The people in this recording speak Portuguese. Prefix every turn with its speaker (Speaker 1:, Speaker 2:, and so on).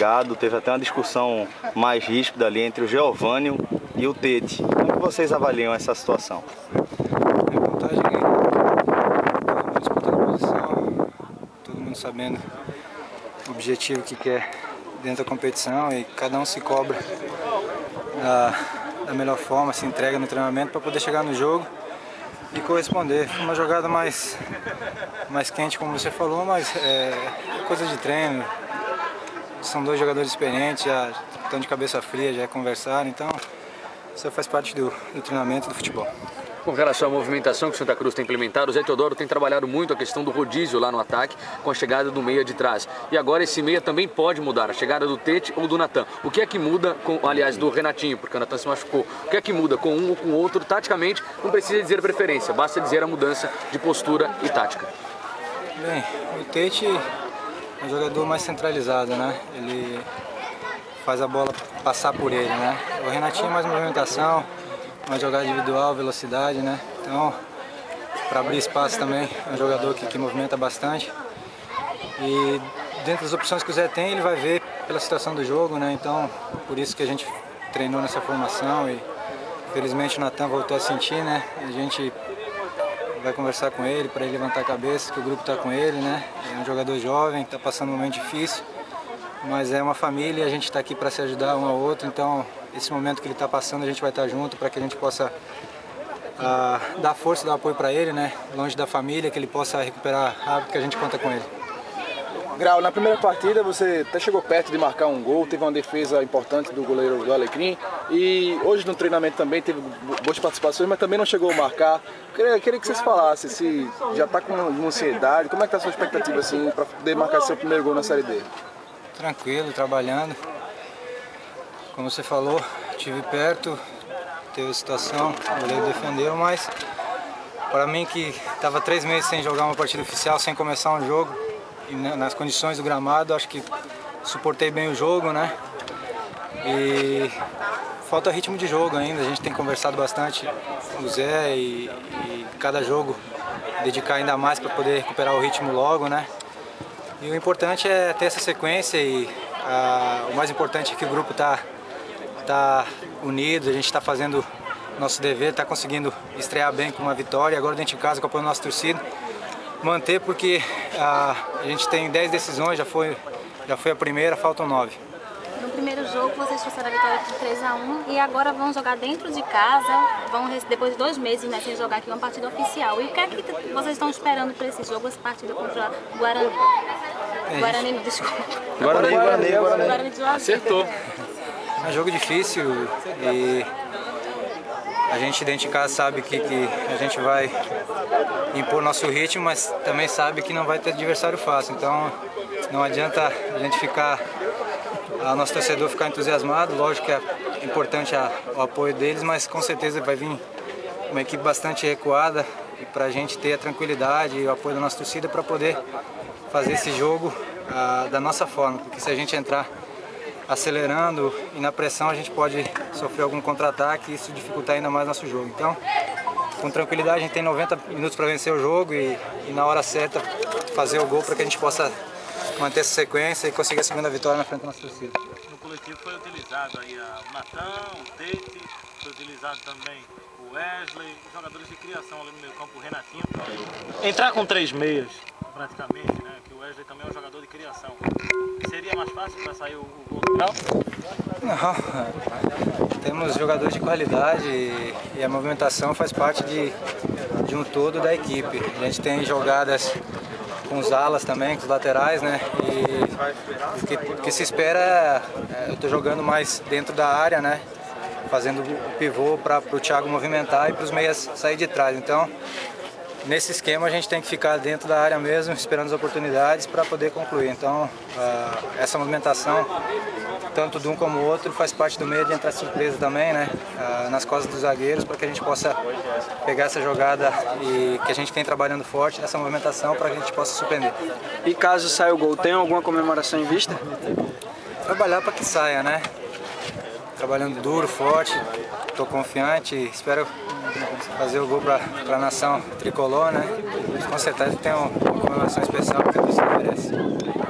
Speaker 1: brigado, teve até uma discussão mais ríspida ali entre o Geovânio e o Tete. Como que vocês avaliam essa situação?
Speaker 2: É vantagem que todo mundo disputando a posição, todo mundo sabendo o objetivo que quer dentro da competição e cada um se cobra da melhor forma, se entrega no treinamento para poder chegar no jogo e corresponder. Foi uma jogada mais quente, como você falou, mas é coisa de treino. São dois jogadores experientes, já estão de cabeça fria, já conversaram, então isso faz parte do treinamento do futebol.
Speaker 3: Com relação à movimentação que o Santa Cruz tem implementado, o Zé Teodoro tem trabalhado muito a questão do rodízio lá no ataque, com a chegada do meia de trás. E agora esse meia também pode mudar, a chegada do Tete ou do Natan. O que é que muda, aliás, do Renatinho, porque o Natan se machucou. O que é que muda com um ou com o outro? Taticamente, não precisa dizer preferência, basta dizer a mudança de postura e tática.
Speaker 2: Bem, o Tete é um jogador mais centralizado, né? Ele faz a bola passar por ele, né? O Renatinho é mais movimentação, uma jogada individual, velocidade, né? Então, para abrir espaço também, é um jogador que movimenta bastante. E dentro das opções que o Zé tem, ele vai ver pela situação do jogo, né? Então, por isso que a gente treinou nessa formação e felizmente o Natan voltou a sentir, né? A gente vai conversar com ele para ele levantar a cabeça, que o grupo está com ele, né? É um jogador jovem, está passando um momento difícil, mas é uma família e a gente está aqui para se ajudar um ao outro, então esse momento que ele está passando a gente vai estar junto para que a gente possa dar força, dar apoio para ele, né? Longe da família, que ele possa recuperar rápido, que a gente conta com ele.
Speaker 4: Grau, na primeira partida você até chegou perto de marcar um gol, teve uma defesa importante do goleiro do Alecrim e hoje no treinamento também teve boas participações, mas também não chegou a marcar. Queria que vocês falassem se já está com ansiedade, como é que está a sua expectativa assim, para poder marcar seu primeiro gol na Série D?
Speaker 2: Tranquilo, trabalhando. Como você falou, estive perto, teve a situação, o goleiro defendeu, mas para mim que estava 3 meses sem jogar uma partida oficial, sem começar um jogo, e nas condições do gramado, acho que suportei bem o jogo, né? E falta ritmo de jogo ainda, a gente tem conversado bastante com o Zé e cada jogo dedicar ainda mais para poder recuperar o ritmo logo, né? E o importante é ter essa sequência e o mais importante é que o grupo tá unido, a gente está fazendo nosso dever, está conseguindo estrear bem com uma vitória, agora dentro de casa com o apoio da nossa torcida. Manter porque a gente tem 10 decisões, já foi a primeira, faltam 9.
Speaker 5: No primeiro jogo vocês trouxeram a vitória por 3-1 e agora vão jogar dentro de casa, depois de 2 meses, né, sem jogar aqui uma partida oficial. E o que é que vocês estão esperando para esse jogo, essa partida contra o Guarani? Guarani, desculpa. Guarani de Juazeiro.
Speaker 3: Acertou.
Speaker 2: É um jogo difícil e a gente dentro de casa sabe que a gente vai impor nosso ritmo, mas também sabe que não vai ter adversário fácil. Então não adianta a gente nosso torcedor ficar entusiasmado. Lógico que é importante o apoio deles, mas com certeza vai vir uma equipe bastante recuada e para a gente ter a tranquilidade e o apoio da nossa torcida para poder fazer esse jogo da nossa forma, porque se a gente entrar acelerando e na pressão a gente pode sofrer algum contra-ataque e isso dificultar ainda mais nosso jogo. Então, com tranquilidade, a gente tem 90 minutos para vencer o jogo e na hora certa fazer o gol para que a gente possa manter essa sequência e conseguir a segunda vitória na frente da nossa torcida.
Speaker 6: No coletivo foi utilizado aí o Natan, o Tete, foi utilizado também o Wesley, jogadores de criação ali no meio campo, o Renatinho. Entrar com 3 meias, praticamente, né? Que o Wesley também é um jogador de criação. Seria mais fácil para sair o gol do Grau?
Speaker 2: Não, temos jogadores de qualidade e a movimentação faz parte de um todo da equipe. A gente tem jogadas com os alas também, com os laterais, né? E o que se espera eu estou jogando mais dentro da área, né? Fazendo o pivô para o Thiago movimentar e para os meias sair de trás. Então, nesse esquema a gente tem que ficar dentro da área mesmo, esperando as oportunidades para poder concluir. Então, essa movimentação, tanto de um como o outro, faz parte do meio de entrar surpresa também, né? Nas costas dos zagueiros, para que a gente possa pegar essa jogada e que a gente vem trabalhando forte nessa movimentação para que a gente possa surpreender.
Speaker 4: E caso saia o gol, tem alguma comemoração em vista?
Speaker 2: Trabalhar para que saia, né? Trabalhando duro, forte, estou confiante, espero fazer o gol para a nação tricolor, né? Com certeza tem uma comemoração especial que a torcida merece.